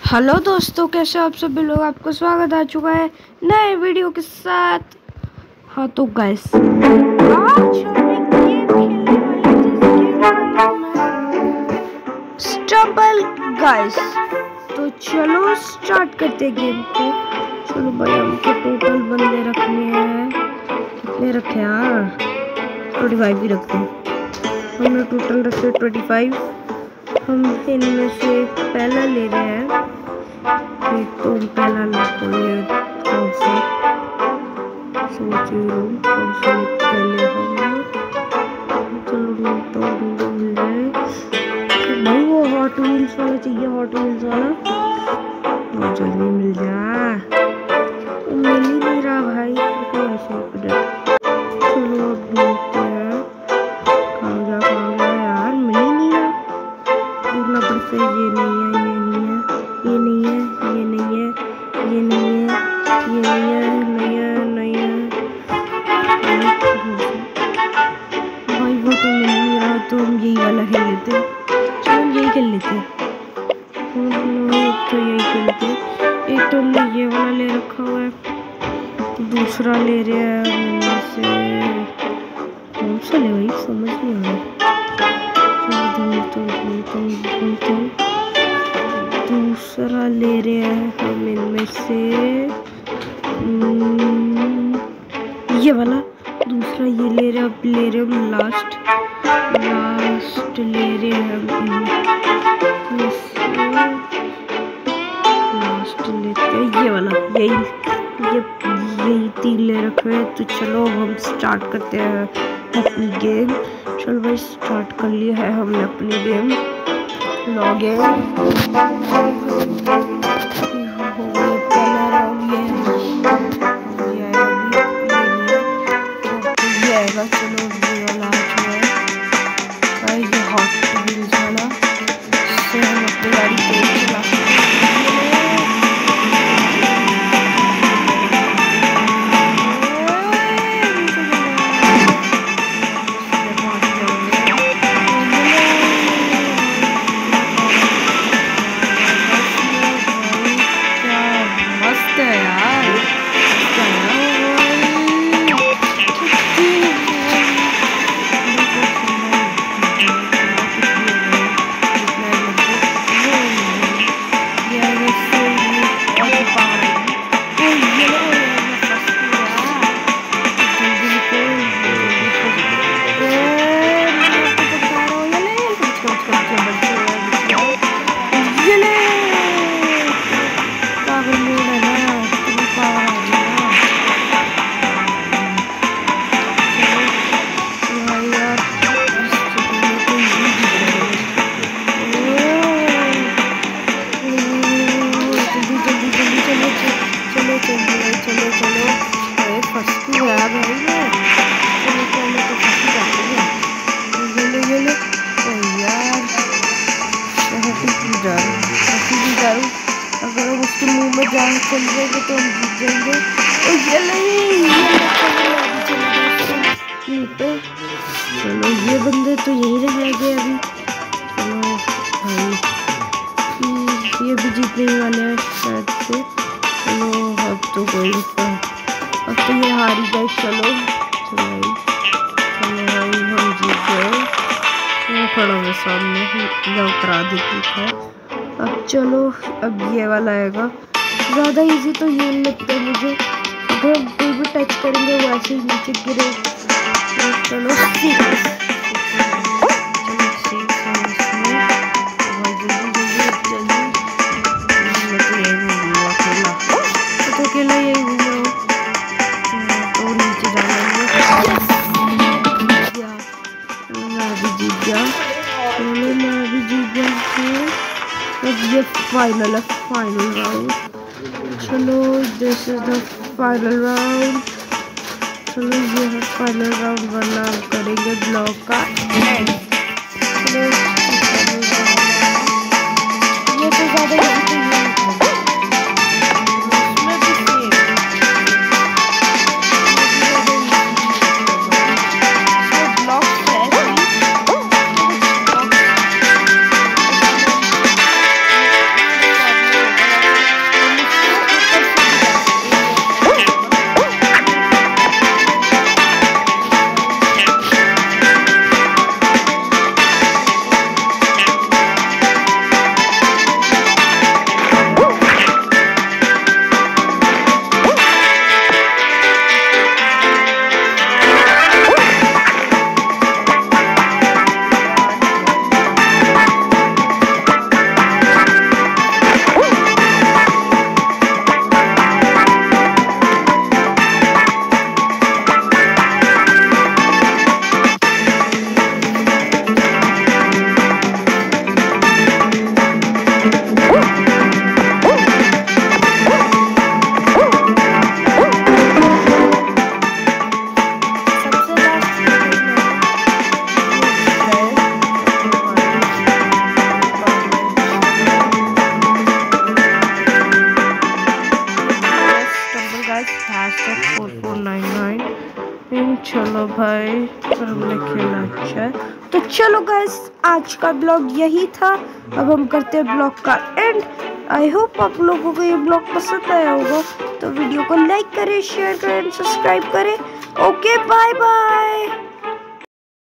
Hello दोस्तों, कैसे आप सभी लोग। आपका स्वागत आ चुका है नए वीडियो के साथ। हाँ तो गाइस, आज हम एक गेम खेलने वाले हैं जिसका नाम है स्टम्बल गाइस। तो चलो स्टार्ट करते हैं गेम को। चलो भाई, हमको टोटल बंदे रखने हैं। कितने रखे यार? 25 ही रखते हैं। हमने टोटल रखे 25। हम इनमें से पहला ले रहे हैं। तो पहला ले कौन सा सोच रही हूँ, कौन सा पहले हम चलो ढूंढता मिल जाए भाई। वो हॉट व्हील्स वाला चाहिए, हॉट व्हील्स वाला वो जल्दी मिल जाए। वो मिल ही नहीं रहा भाई, तो ऐसे चलो अब ढूंढते हैं। कहाँ गया यार, मिल ही नहीं रहा। ढूंढना पड़ता है। ये नहीं है, ये नहीं है, ये नहीं है, ये नहीं है, ये नहीं है, ये नहीं है, नहीं है, नहीं है। भाई वो तो मिल नहीं रहा, तो हम यही वाला खेल लेते हैं। चलो हम यही खेल लेते हैं। तो यही खेलते हैं। एक तो हमने ये वाला ले रखा हुआ है, दूसरा ले रहे हैं इनमें से कौन सा ले भाई, समझ नहीं आ रहा। दूसरा ले रहे हैं हम इनमें से ये वाला। दूसरा ये ले रहे हैं। अब ले रहे हम लास्ट ले रहे हैं हम इनमें से। लास्ट लेते हैं ये वाला। यही 3 ले रखे हैं। तो चलो हम स्टार्ट करते हैं अपनी गेम। चलो भाई, स्टार्ट कर लिया है हमने अपनी गेम। लॉगिन हो गया पहला राउंड। ये आएगा। चलो ये वाला आ चुका है। ये हॉट व्हील्स वाला, इससे हम अपनी गाड़ी तेज चला सकते हैं। अगर हम उसके मुंह में जान चल जाएंगे तो हम जीत जाएंगे। और ये चलो ये बंदे तो यही रहेंगे अभी। चलो भाई, ये भी जीतने वाले हैं शायद से। चलो अब तो कोई अब तो ये हारी गए। चलो भाई, हम जीत गए। वो खड़ा है सामने, या करा देती है। अब चलो, अब ये वाला आएगा। ज़्यादा इजी तो ये लगता है मुझे। अगर कोई भी टच करेंगे वो ऐसे ही नीचे गिरे। चलो अकेला यही घूम रहा हूँ। तो नीचे जाना मैं भी जीत गया। चलो मैं भी जीत गया। अब ये फाइनल है, फाइनल राउंड। चलो this is the final round. चलो ये है फाइनल राउंड, वरना करेंगे ब्लॉग का एंड। चलो ये तो ज़्यादा 499। चलो भाई, हमने खेला अच्छा है। तो चलो गाइस, आज का ब्लॉग यही था। अब हम करते हैं ब्लॉग का एंड। आई होप आप लोगों को ये ब्लॉग पसंद आया होगा, तो वीडियो को लाइक करें, शेयर करें, सब्सक्राइब करें। Okay, bye bye.